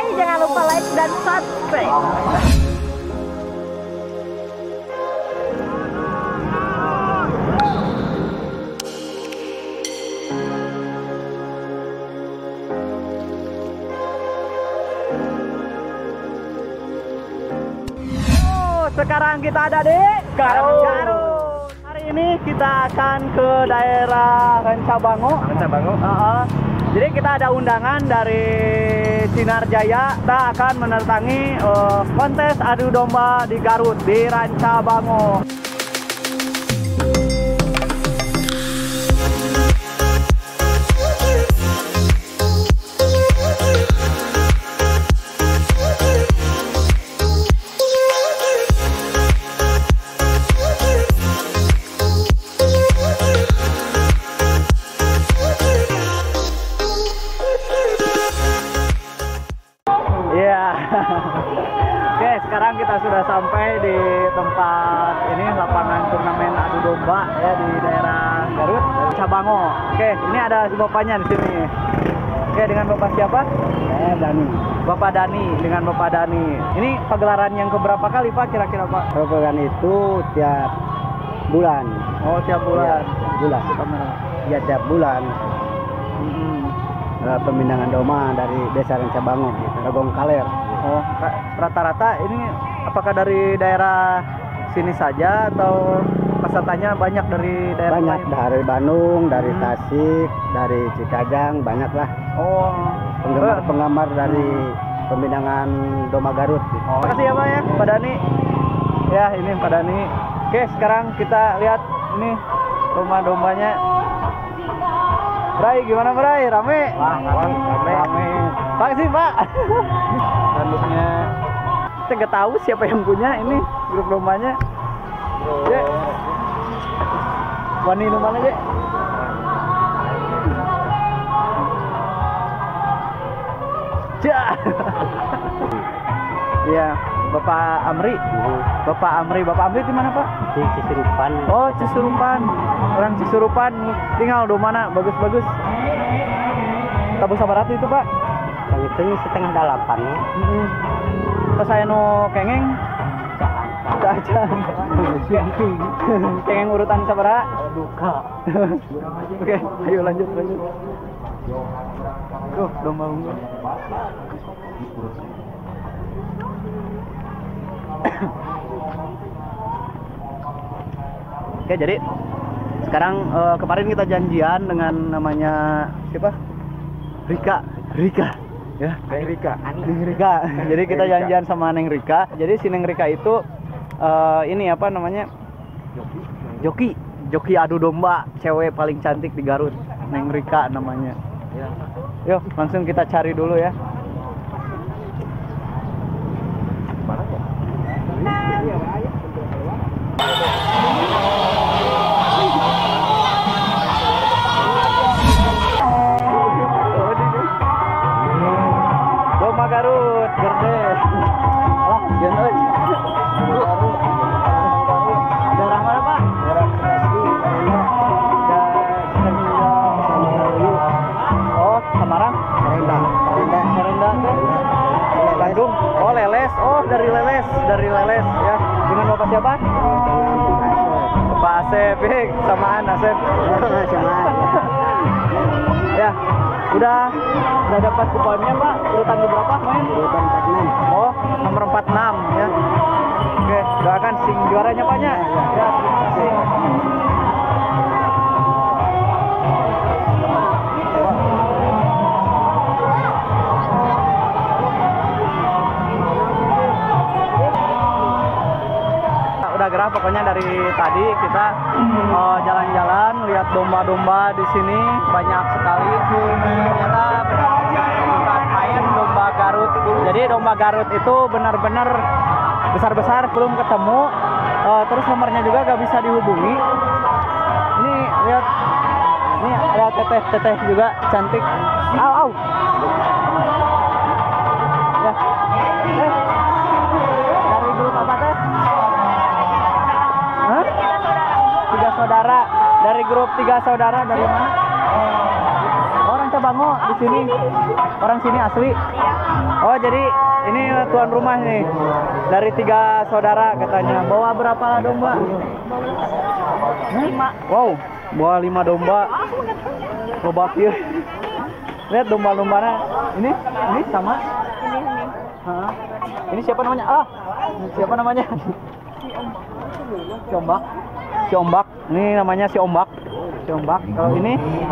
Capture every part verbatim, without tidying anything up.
jangan lupa like dan subscribe. Sekarang kita ada di Garut. Garut. Hari ini kita akan ke daerah Rancabango. Rancabango. Uh-uh. Jadi kita ada undangan dari Sinar Jaya. Kita akan menertangi uh, kontes adu domba di Garut di Rancabango. Oke, sekarang kita sudah sampai di tempat ini lapangan turnamen adu domba ya di daerah Garut, Rancabango. Oke, ini ada si bapaknya di sini. Oke, dengan bapak siapa? Eh, Dani. Bapak Dani, dengan bapak Dani. Ini pagelaran yang keberapa kali Pak kira-kira Pak? Pagelaran itu tiap bulan. Oh, tiap bulan. Ya, bulan. Ya, tiap bulan. Hmm. Ada pemindahan domba dari desa Rancabango, Ragong Kaler. Oh, rata-rata ini apakah dari daerah sini saja atau pesertanya banyak dari daerah banyak lain? dari Bandung, dari Hmm. Tasik, dari Cikajang, banyak lah. Oh, Penggemar-penggemar dari pemindahan domba Garut. Oh, terima kasih ya Pak ya, Pak Dani. Ya, ini Pak Dani. Oke, sekarang kita lihat ini domba-dombanya. Bray, gimana Bray? Rame? Wah, rame. Rame. Pak sih Pak. Tanduknya. Kita nggak tahu siapa yang punya ini grup dombanya. Ya. Wani mana aja? Ja. Iya, Bapak Amri. Bapak Amri, Bapak Amri di mana Pak? Di Cisurupan. Oh, Cisurupan. Orang Cisurupan tinggal di mana? Bagus-bagus. Tabu Sabaratu itu Pak? Yang itu setengah delapan. Mm-hmm. Terus saya no kengeng. Caca. Kengeng urutan sabaraha? Duka. Oke, ayo lanjut lanjut. Tuh, domba unggul. Oke, jadi sekarang uh, kemarin kita janjian dengan namanya siapa? Rika, Rika, ya, Neng Rika. Neng Rika. Jadi kita janjian sama Neng Rika. Jadi si Neng Rika itu uh, ini apa namanya? Joki, joki adu domba, cewek paling cantik di Garut. Neng Rika namanya. Ya. Yuk, langsung kita cari dulu ya. Mana kok? Domba Garut, Gerdes. Alah, jangan euy. Garut. Daerah mana, Pak? Daerah Bekasi. Oh, Semarang. Rendang. Rendang. Rendang tuh. Bandung. Oh, Leles. Oh, dari Leles, dari Leles ya. Dengan Bapak siapa? Pak Asep, eh, samaan Asep. Samaan. Ya, udah udah dapat kuponnya Pak. Urutan berapa main? Urutan empat puluh enam. Oh, nomor empat puluh enam ya. Oke, doakan sing juaranya Paknya. Ya, terima kasih. Udah gerah pokoknya dari tadi kita uh, jalan-jalan lihat domba-domba di sini banyak sekali. Ternyata bukan main domba Garut. Jadi domba Garut itu benar-benar besar-besar, belum ketemu. Uh, terus nomornya juga gak bisa dihubungi. Ini lihat, ini ada teteh-teteh juga cantik. Au, au. Ya. Eh. Dari grup apa teh? Hah? Tiga saudara. Dari grup tiga saudara dari mana? Orang Rancabango di sini. Orang sini asli. Oh jadi ini tuan rumah nih dari tiga saudara katanya. Bawa berapa domba? Lima. Wow, bawa lima domba. Coba kia. Lihat domba-dombanya. Ini, ini sama. Ini ini. Hah? Ini siapa namanya? Ah, siapa namanya? Si Ombak. Si Ombak. Ini namanya si Ombak. Si Ombak. Kalau ini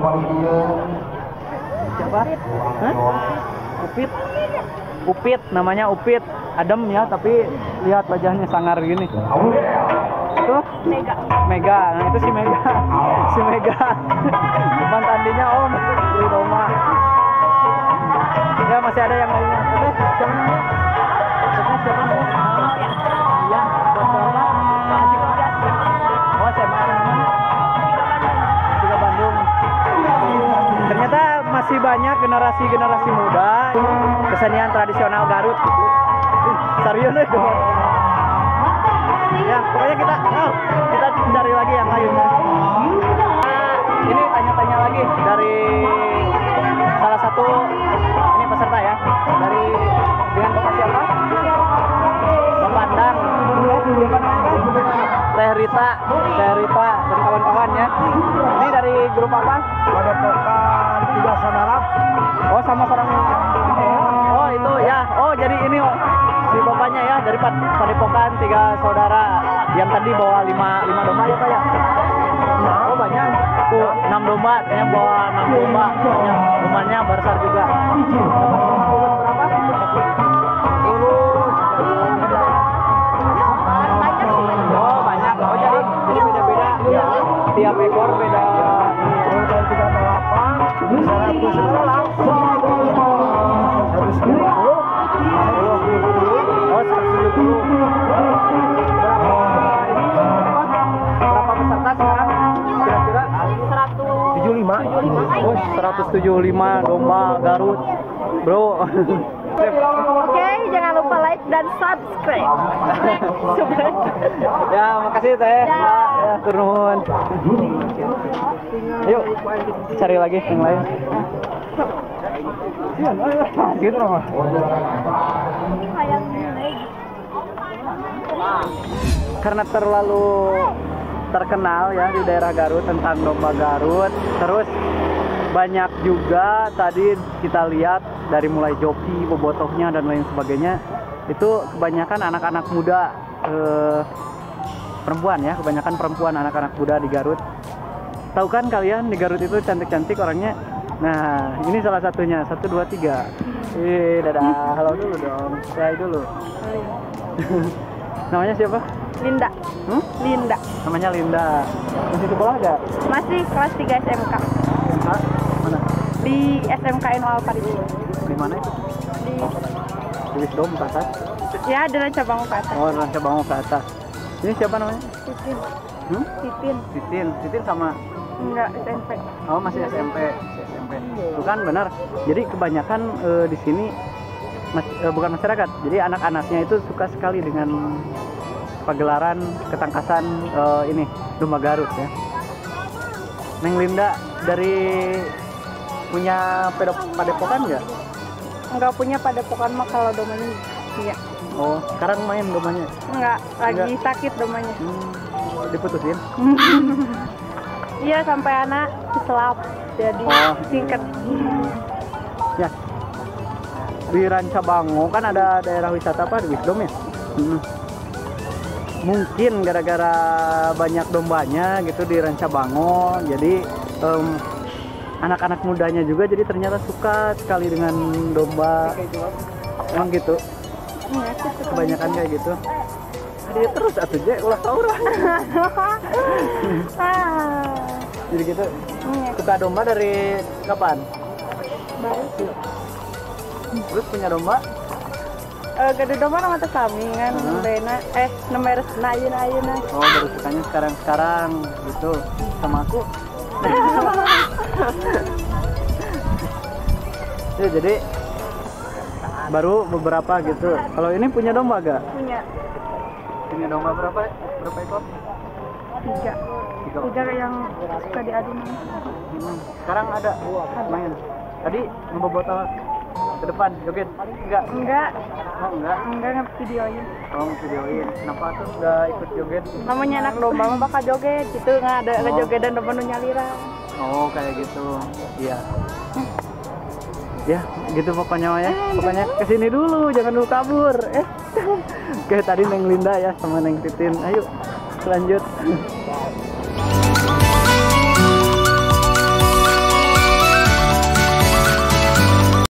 siapa? Hah? Upit. Upit, namanya Upit. Adem ya, tapi lihat wajahnya sangar gini. Tuh, Mega. Mega. Nah, itu si Mega. Si Mega. Teman tandinya Om, beli domba. Ya, masih ada yang lainnya. Oke, siapa namanya? Oke, siapa namanya? Iya, buat berapa? Masih kerja. Oh, saya namanya. Juga Bandung. Ternyata masih banyak generasi-generasi muda kesenian tradisional Garut gitu. Serius itu. Ya, pokoknya kita oh, kita cari lagi yang lainnya. Nah, ini tanya-tanya lagi dari salah satu ini peserta ya. Dari dengan bapak siapa? Bapak Andang. Teh Rita, Teh Rita dan kawan-kawan ya. Ini dari grup apa? Padepokan tiga saudara. Oh, sama seorang. Oh, itu ya. Oh, jadi ini oh, si bapaknya ya dari Pad- Padepokan tiga saudara yang tadi bawa lima lima domba ya Pak ya. Oh, banyak. Tuh enam domba, ternyata bawa enam domba. Dombanya besar juga. Berapa? Oh, banyak. Oh, jadi jadi beda-beda. Ya. Tiap ekor beda. Dari tiga puluh delapan, seratus langsung. Harus sepuluh. Oh, seratus tujuh puluh. Berapa? Berapa peserta sekarang? Kira-kira? Seratus. tujuh puluh lima. Oh, seratus tujuh puluh lima domba Garut. Bro. Oke, jangan lupa like dan subscribe. Ya, makasih Teh. Ya, ya turun. Yuk, cari lagi yang lain. Gitu dong. Karena terlalu terkenal ya di daerah Garut tentang domba Garut. Terus banyak juga tadi kita lihat dari mulai joki, bobotohnya dan lain sebagainya. Itu kebanyakan anak-anak muda eh, perempuan ya, kebanyakan perempuan anak-anak muda di Garut. Tahu kan kalian di Garut itu cantik-cantik orangnya. Nah, ini salah satunya. Satu, dua, tiga. Eh, dadah. Halo dulu dong. Say dulu. Namanya siapa? Linda. Hmm? Linda. Namanya Linda. Masih sekolah gak? Masih kelas tiga S M K. Hah? Mana? Di S M K Eno Alparis. Di mana itu? Di Di Wisdom ke atas? ya di Rancabango ke atas. Oh, Ranca Bango ke atas. Ini siapa namanya? Titin. Hmm? Titin. Titin. Titin sama Enggak S M P. oh masih S M P. S M P. Itu kan benar. Jadi kebanyakan eh, di sini mas, eh, bukan masyarakat. Jadi anak-anaknya itu suka sekali dengan pagelaran ketangkasan eh, ini domba Garut ya. Neng Linda dari punya pedop- padepokan nggak? Enggak punya padepokan mah kalau domanya iya. Oh, sekarang main domanya. Enggak, lagi Enggak. sakit domanya. Hmm, diputusin. Iya sampai anak diselap jadi Oh. singkat. Ya. Di Ranca Bango kan ada daerah wisata apa di Wisdom ya? Hmm. Mungkin gara-gara banyak dombanya gitu di Ranca Bango, jadi em, anak-anak mudanya juga jadi ternyata suka sekali dengan domba. Emang gitu. Iya, sih, suka. Kebanyakan kayak gitu. Dia terus atuh je ulah saurah. Ah, Jadi gitu. iya. Suka domba dari kapan? Baru sih. Terus punya domba? Eh, gede domba nama teh kami kan, Hmm. Bena, eh, nomor nayeun ayeuna. Oh, baru sukanya sekarang-sekarang gitu. Sama aku. Ya, jadi baru beberapa gitu. Kalau ini punya domba gak? Punya Punya domba berapa? Berapa ekor? tiga. Tiga. Tiga yang suka diadu. Hmm. Sekarang ada main. Tadi ngebobot Ke depan joget? Enggak. Enggak, Oh enggak. enggak nge-videoin. Oh videoin. Kenapa tuh nggak ikut joget? Namanya anak domba mah bakal joget, gitu nggak ada Oh. joget dan domba nu nyalira. Oh kayak gitu. Iya. Ya gitu pokoknya Maya. Pokoknya kesini dulu, jangan dulu kabur. Eh. Kayak tadi Neng Linda ya sama Neng Titin. Ayo lanjut.